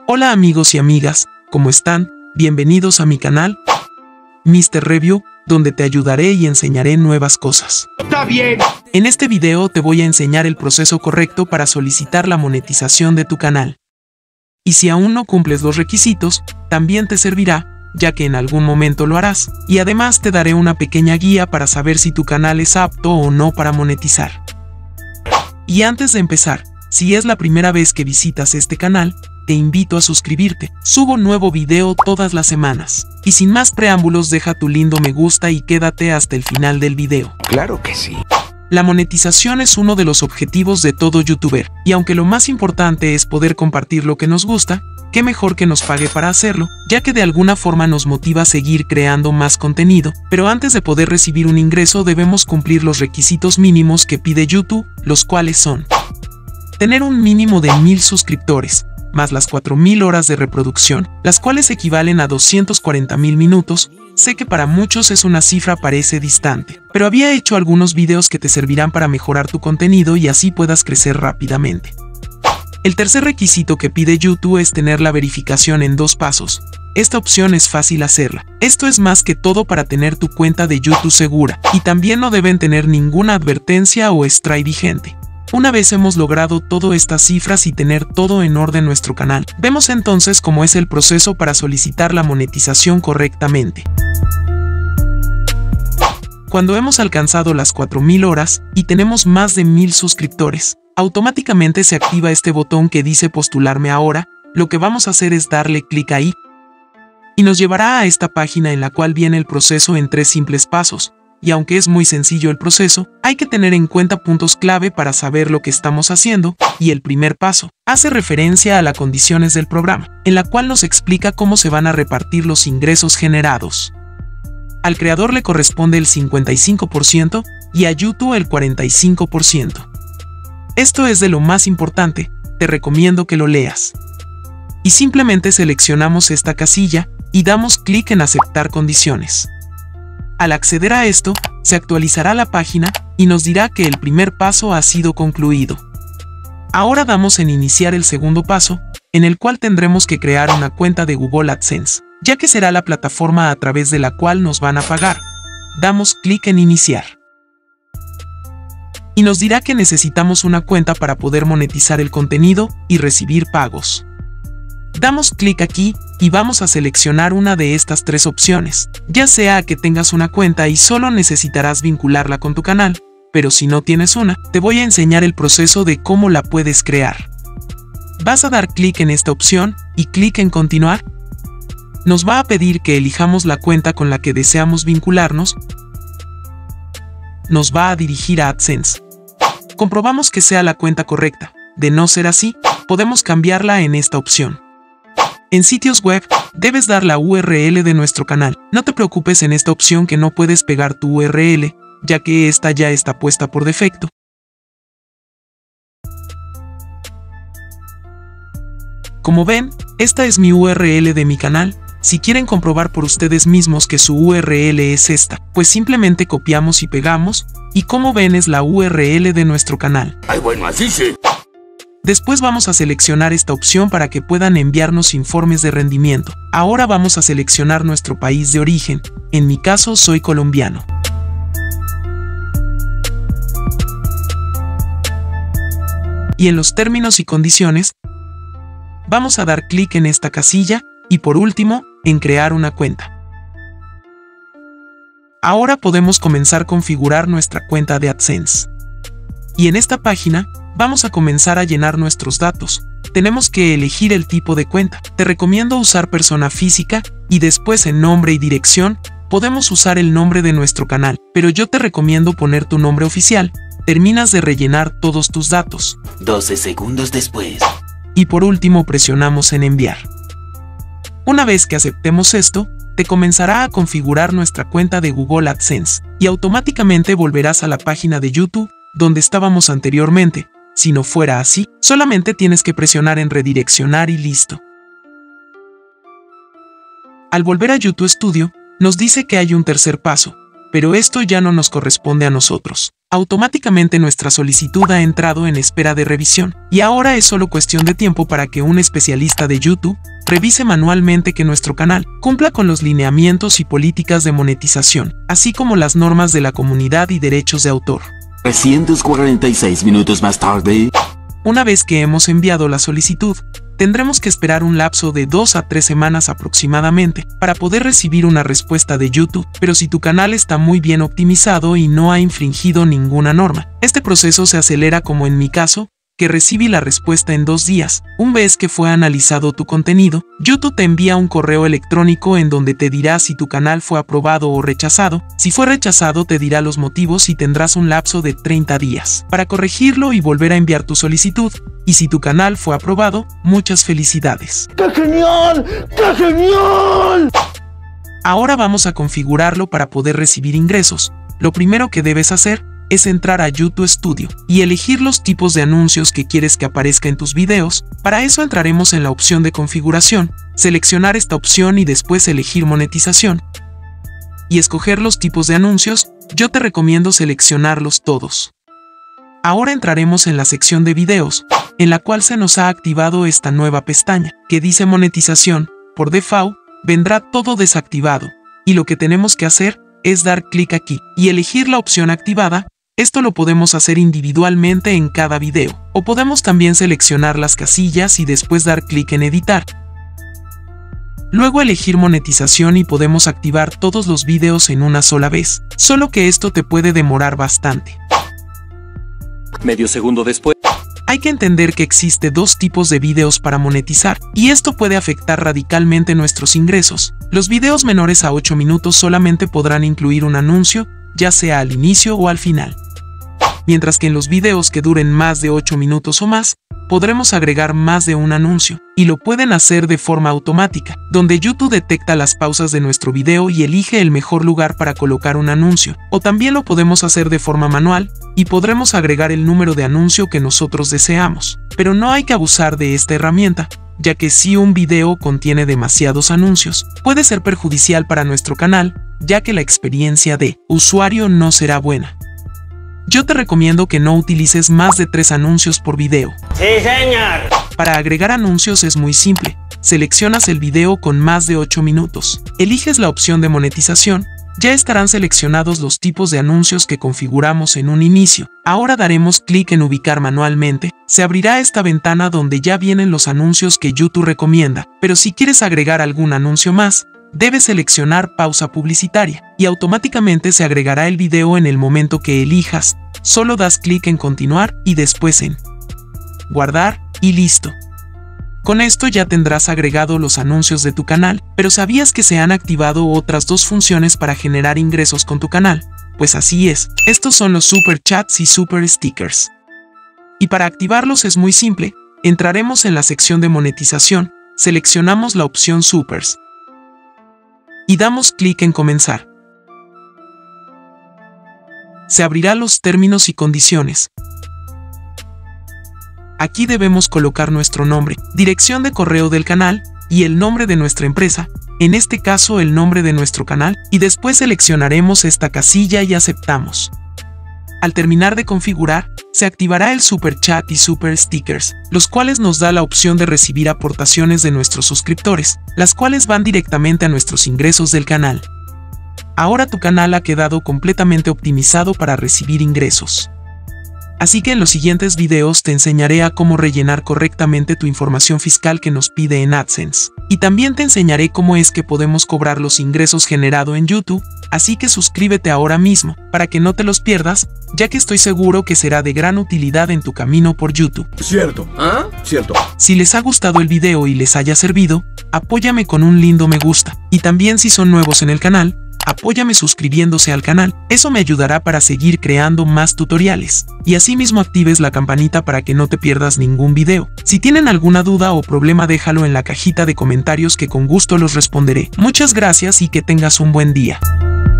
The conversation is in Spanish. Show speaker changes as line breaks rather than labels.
Hola amigos y amigas, ¿cómo están? Bienvenidos a mi canal, Mr. Review, donde te ayudaré y enseñaré nuevas cosas.
¡Está bien!
En este video te voy a enseñar el proceso correcto para solicitar la monetización de tu canal. Y si aún no cumples los requisitos, también te servirá, ya que en algún momento lo harás, y además te daré una pequeña guía para saber si tu canal es apto o no para monetizar. Y antes de empezar, si es la primera vez que visitas este canal, te invito a suscribirte. Subo nuevo video todas las semanas. Y sin más preámbulos, deja tu lindo me gusta y quédate hasta el final del video.
Claro que sí.
La monetización es uno de los objetivos de todo youtuber, y aunque lo más importante es poder compartir lo que nos gusta, qué mejor que nos pague para hacerlo, ya que de alguna forma nos motiva a seguir creando más contenido, pero antes de poder recibir un ingreso debemos cumplir los requisitos mínimos que pide YouTube, los cuales son: tener un mínimo de 1000 suscriptores, más las 4000 horas de reproducción, las cuales equivalen a 240.000 minutos. Sé que para muchos es una cifra parece distante, pero había hecho algunos videos que te servirán para mejorar tu contenido y así puedas crecer rápidamente. El tercer requisito que pide YouTube es tener la verificación en 2 pasos. Esta opción es fácil hacerla. Esto es más que todo para tener tu cuenta de YouTube segura, y también no deben tener ninguna advertencia o strike vigente. Una vez hemos logrado todas estas cifras y tener todo en orden en nuestro canal, vemos entonces cómo es el proceso para solicitar la monetización correctamente. Cuando hemos alcanzado las 4000 horas y tenemos más de 1000 suscriptores, automáticamente se activa este botón que dice postularme ahora. Lo que vamos a hacer es darle clic ahí y nos llevará a esta página en la cual viene el proceso en 3 simples pasos. Y aunque es muy sencillo el proceso, hay que tener en cuenta puntos clave para saber lo que estamos haciendo, y el primer paso hace referencia a las condiciones del programa, en la cual nos explica cómo se van a repartir los ingresos generados. Al creador le corresponde el 55% y a YouTube el 45%. Esto es de lo más importante, te recomiendo que lo leas. Y simplemente seleccionamos esta casilla y damos clic en aceptar condiciones. Al acceder a esto, se actualizará la página y nos dirá que el primer paso ha sido concluido. Ahora damos en iniciar el segundo paso, en el cual tendremos que crear una cuenta de Google AdSense, ya que será la plataforma a través de la cual nos van a pagar. Damos clic en iniciar. Y nos dirá que necesitamos una cuenta para poder monetizar el contenido y recibir pagos. Damos clic aquí y vamos a seleccionar una de estas 3 opciones, ya sea que tengas una cuenta y solo necesitarás vincularla con tu canal, pero si no tienes una, te voy a enseñar el proceso de cómo la puedes crear. Vas a dar clic en esta opción y clic en continuar. Nos va a pedir que elijamos la cuenta con la que deseamos vincularnos. Nos va a dirigir a AdSense. Comprobamos que sea la cuenta correcta. De no ser así, podemos cambiarla en esta opción. En sitios web, debes dar la URL de nuestro canal. No te preocupes en esta opción que no puedes pegar tu URL, ya que esta ya está puesta por defecto. Como ven, esta es mi URL de mi canal. Si quieren comprobar por ustedes mismos que su URL es esta, pues simplemente copiamos y pegamos, y como ven es la URL de nuestro canal.
Ay, bueno, así sí.
Después vamos a seleccionar esta opción para que puedan enviarnos informes de rendimiento. Ahora vamos a seleccionar nuestro país de origen. En mi caso soy colombiano. Y en los términos y condiciones, vamos a dar clic en esta casilla y por último, en crear una cuenta. Ahora podemos comenzar a configurar nuestra cuenta de AdSense. Y en esta página, vamos a comenzar a llenar nuestros datos. Tenemos que elegir el tipo de cuenta. Te recomiendo usar persona física y después en nombre y dirección, podemos usar el nombre de nuestro canal, pero yo te recomiendo poner tu nombre oficial. Terminas de rellenar todos tus datos.
12 segundos después.
Y por último presionamos en enviar. Una vez que aceptemos esto, te comenzará a configurar nuestra cuenta de Google AdSense y automáticamente volverás a la página de YouTube donde estábamos anteriormente. Si no fuera así, solamente tienes que presionar en redireccionar y listo. Al volver a YouTube Studio, nos dice que hay un tercer paso, pero esto ya no nos corresponde a nosotros. automáticamente nuestra solicitud ha entrado en espera de revisión, y ahora es solo cuestión de tiempo para que un especialista de YouTube revise manualmente que nuestro canal cumpla con los lineamientos y políticas de monetización, así como las normas de la comunidad y derechos de autor.
346 minutos más tarde.
Una vez que hemos enviado la solicitud, tendremos que esperar un lapso de 2 a 3 semanas aproximadamente para poder recibir una respuesta de YouTube, pero si tu canal está muy bien optimizado y no ha infringido ninguna norma, este proceso se acelera como en mi caso, que recibí la respuesta en 2 días. Una vez que fue analizado tu contenido, YouTube te envía un correo electrónico en donde te dirá si tu canal fue aprobado o rechazado. Si fue rechazado, te dirá los motivos y tendrás un lapso de 30 días para corregirlo y volver a enviar tu solicitud. Y si tu canal fue aprobado, muchas felicidades.
¡Qué genial! ¡Qué genial!
Ahora vamos a configurarlo para poder recibir ingresos. Lo primero que debes hacer es entrar a YouTube Studio y elegir los tipos de anuncios que quieres que aparezca en tus videos. Para eso entraremos en la opción de configuración, seleccionar esta opción y después elegir monetización y escoger los tipos de anuncios. Yo te recomiendo seleccionarlos todos. Ahora entraremos en la sección de videos, en la cual se nos ha activado esta nueva pestaña que dice monetización. Por default vendrá todo desactivado y lo que tenemos que hacer es dar clic aquí y elegir la opción activada. Esto lo podemos hacer individualmente en cada video, o podemos también seleccionar las casillas y después dar clic en editar. Luego elegir monetización y podemos activar todos los videos en una sola vez, solo que esto te puede demorar bastante.
Medio segundo después.
Hay que entender que existe 2 tipos de videos para monetizar, y esto puede afectar radicalmente nuestros ingresos. Los videos menores a 8 minutos solamente podrán incluir un anuncio, ya sea al inicio o al final. Mientras que en los videos que duren más de 8 minutos o más, podremos agregar más de un anuncio, y lo pueden hacer de forma automática, donde YouTube detecta las pausas de nuestro video y elige el mejor lugar para colocar un anuncio, o también lo podemos hacer de forma manual, y podremos agregar el número de anuncio que nosotros deseamos. Pero no hay que abusar de esta herramienta, ya que si un video contiene demasiados anuncios, puede ser perjudicial para nuestro canal, ya que la experiencia de usuario no será buena. Yo te recomiendo que no utilices más de 3 anuncios por video.
¡Sí, señor!
Para agregar anuncios es muy simple. Seleccionas el video con más de 8 minutos. Eliges la opción de monetización. Ya estarán seleccionados los tipos de anuncios que configuramos en un inicio. Ahora daremos clic en ubicar manualmente. Se abrirá esta ventana donde ya vienen los anuncios que YouTube recomienda. Pero si quieres agregar algún anuncio más, debes seleccionar pausa publicitaria y automáticamente se agregará el video en el momento que elijas. Solo das clic en continuar y después en guardar y listo. Con esto ya tendrás agregado los anuncios de tu canal, pero ¿sabías que se han activado otras 2 funciones para generar ingresos con tu canal? Pues así es, estos son los super chats y super stickers. Y para activarlos es muy simple, entraremos en la sección de monetización, seleccionamos la opción supers y damos clic en comenzar. Se abrirá los términos y condiciones. Aquí debemos colocar nuestro nombre, dirección de correo del canal y el nombre de nuestra empresa, en este caso el nombre de nuestro canal, y después seleccionaremos esta casilla y aceptamos. Al terminar de configurar, se activará el super chat y super stickers, los cuales nos da la opción de recibir aportaciones de nuestros suscriptores, las cuales van directamente a nuestros ingresos del canal. Ahora tu canal ha quedado completamente optimizado para recibir ingresos. Así que en los siguientes videos te enseñaré a cómo rellenar correctamente tu información fiscal que nos pide en AdSense. Y también te enseñaré cómo es que podemos cobrar los ingresos generados en YouTube, así que suscríbete ahora mismo, para que no te los pierdas, ya que estoy seguro que será de gran utilidad en tu camino por YouTube.
Cierto. ¿Ah? Cierto.
Si les ha gustado el video y les haya servido, apóyame con un lindo me gusta. Y también si son nuevos en el canal, apóyame suscribiéndose al canal, eso me ayudará para seguir creando más tutoriales. Y asimismo actives la campanita para que no te pierdas ningún video. Si tienen alguna duda o problema déjalo en la cajita de comentarios que con gusto los responderé. Muchas gracias y que tengas un buen día.